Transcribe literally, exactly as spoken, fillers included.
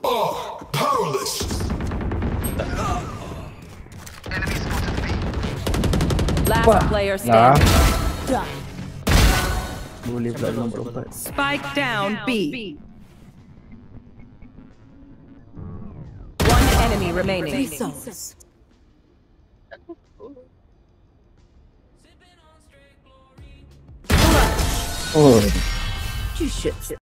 are powerless. Last Wah. player Nah. standing. Boleh pula nombor empat. Spike down B. One enemy remaining. Oh.